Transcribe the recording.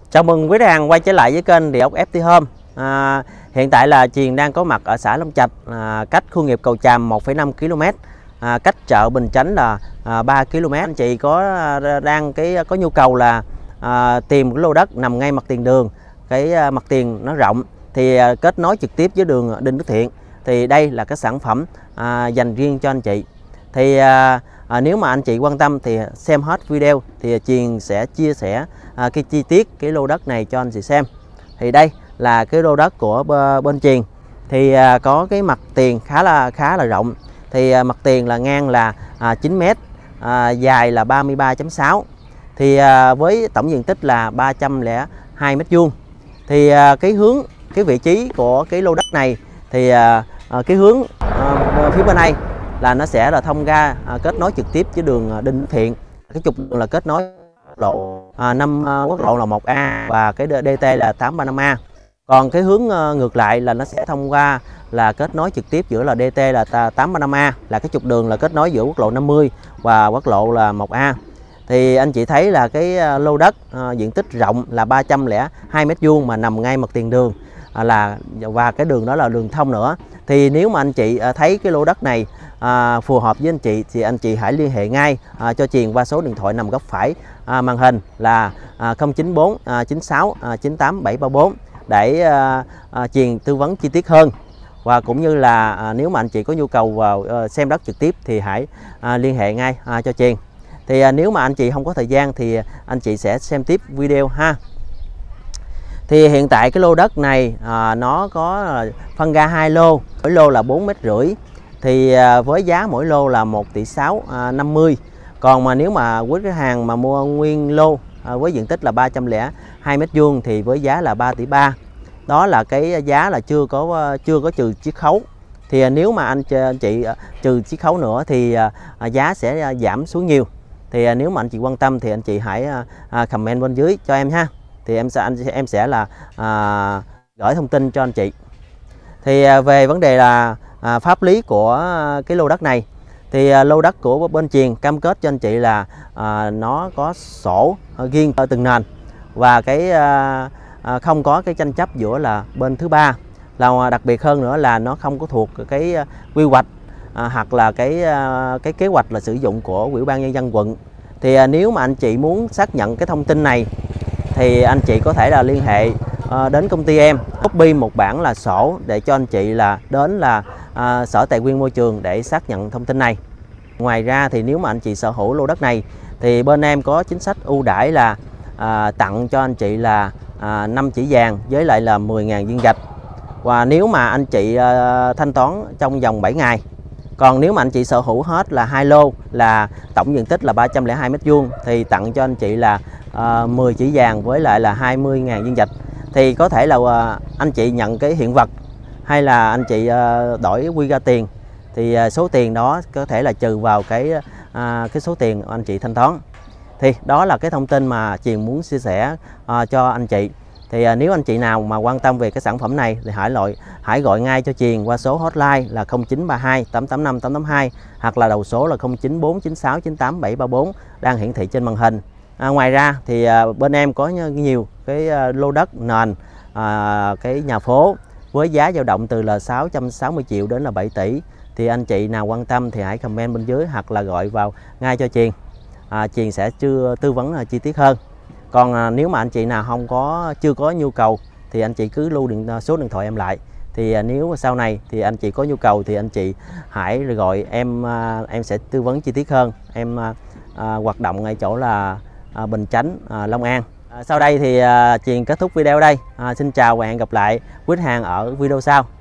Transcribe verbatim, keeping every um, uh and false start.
Chào mừng quý khách hàng quay trở lại với kênh Địa ốc ép tê Home. À, hiện tại là Truyền đang có mặt ở xã Long Trạch, à, cách khu nghiệp Cầu Tràm một phẩy năm ki lô mét, à, cách chợ Bình Chánh là à, ba ki lô mét. Anh chị có đang cái có nhu cầu là à, tìm cái lô đất nằm ngay mặt tiền đường, cái à, mặt tiền nó rộng thì à, kết nối trực tiếp với đường Đinh Đức Thiện. Thì đây là cái sản phẩm à, dành riêng cho anh chị. Thì à, à, nếu mà anh chị quan tâm thì xem hết video thì Truyền sẽ chia sẻ à, cái chi tiết cái lô đất này cho anh chị xem. Thì đây là cái lô đất của bên Truyền. Thì à, có cái mặt tiền khá là khá là rộng. Thì à, mặt tiền là ngang là à, chín mét, à, dài là ba mươi ba phẩy sáu. Thì à, với tổng diện tích là ba trăm lẻ hai mét vuông. Thì à, cái hướng cái vị trí của cái lô đất này thì à, à, cái hướng à, phía bên đây là nó sẽ là thông ra à, kết nối trực tiếp với đường Đinh Đức Thiện. Cái trục đường là kết nối lộ à, năm à, quốc lộ là một A và cái đê tê là tám ba năm A. Còn cái hướng à, ngược lại là nó sẽ thông qua là kết nối trực tiếp giữa là đê tê là tám ba năm A, là cái trục đường là kết nối giữa quốc lộ năm mươi và quốc lộ là một A. Thì anh chị thấy là cái lô đất à, diện tích rộng là ba trăm lẻ hai mét vuông mà nằm ngay mặt tiền đường, à, là và cái đường đó là đường thông nữa. Thì nếu mà anh chị à, thấy cái lô đất này à, phù hợp với anh chị thì anh chị hãy liên hệ ngay à, cho Truyền qua số điện thoại nằm góc phải à, màn hình là à, không chín bốn chín sáu chín tám bảy ba bốn để à, à, Truyền tư vấn chi tiết hơn. Và cũng như là à, nếu mà anh chị có nhu cầu vào à, xem đất trực tiếp thì hãy à, liên hệ ngay à, cho Truyền. Thì à, nếu mà anh chị không có thời gian thì anh chị sẽ xem tiếp video ha. Thì hiện tại cái lô đất này à, nó có phân ra hai lô, mỗi lô là bốn mét rưỡi. Thì à, với giá mỗi lô là một tỷ sáu năm mươi. Còn mà nếu mà quý khách hàng mà mua nguyên lô à, với diện tích là ba trăm lẻ hai mét vuông thì với giá là ba tỷ ba. Đó là cái giá là chưa có chưa có trừ chiết khấu. Thì à, nếu mà anh, anh chị à, trừ chiết khấu nữa thì à, giá sẽ à, giảm xuống nhiều. Thì à, nếu mà anh chị quan tâm thì anh chị hãy à, comment bên dưới cho em ha. Thì em sẽ anh em sẽ là à, gửi thông tin cho anh chị. Thì à, về vấn đề là à, pháp lý của cái lô đất này thì à, lô đất của bên Truyền cam kết cho anh chị là à, nó có sổ riêng ở từng nền và cái à, à, không có cái tranh chấp giữa là bên thứ ba. Là đặc biệt hơn nữa là nó không có thuộc cái quy hoạch à, hoặc là cái à, cái kế hoạch là sử dụng của Ủy ban Nhân dân quận. Thì à, nếu mà anh chị muốn xác nhận cái thông tin này thì anh chị có thể là liên hệ à, đến công ty em, copy một bản là sổ để cho anh chị là đến là à, Sở Tài nguyên Môi trường để xác nhận thông tin này. Ngoài ra thì nếu mà anh chị sở hữu lô đất này thì bên em có chính sách ưu đãi là à, tặng cho anh chị là à, năm chỉ vàng với lại là mười nghìn viên gạch. Và nếu mà anh chị à, thanh toán trong vòng bảy ngày. Còn nếu mà anh chị sở hữu hết là hai lô là tổng diện tích là ba trăm lẻ hai mét vuông thì tặng cho anh chị là à, mười chỉ vàng với lại là hai mươi nghìn viên gạch. Thì có thể là à, anh chị nhận cái hiện vật hay là anh chị à, đổi quy ra tiền thì à, số tiền đó có thể là trừ vào cái à, cái số tiền anh chị thanh toán. Thì đó là cái thông tin mà Truyền muốn chia sẻ à, cho anh chị. Thì à, nếu anh chị nào mà quan tâm về cái sản phẩm này thì hãy gọi hãy gọi ngay cho Truyền qua số hotline là không chín ba hai tám tám năm tám tám hai hoặc là đầu số là không chín bốn chín sáu chín tám bảy ba bốn đang hiển thị trên màn hình. À, ngoài ra thì à, bên em có nhiều cái à, lô đất nền, à, cái nhà phố với giá dao động từ là sáu trăm sáu mươi triệu đến là bảy tỷ. Thì anh chị nào quan tâm thì hãy comment bên dưới hoặc là gọi vào ngay cho Truyền. À, Truyền sẽ chưa tư vấn à, chi tiết hơn. Còn à, nếu mà anh chị nào không có chưa có nhu cầu thì anh chị cứ lưu điện số điện thoại em lại. Thì à, nếu sau này thì anh chị có nhu cầu thì anh chị hãy gọi em, à, em sẽ tư vấn chi tiết hơn. Em à, à, hoạt động ngay chỗ là à, Bình Chánh, à, Long An. À, sau đây thì à, Truyền kết thúc video đây. À, xin chào và hẹn gặp lại quý khách hàng ở video sau.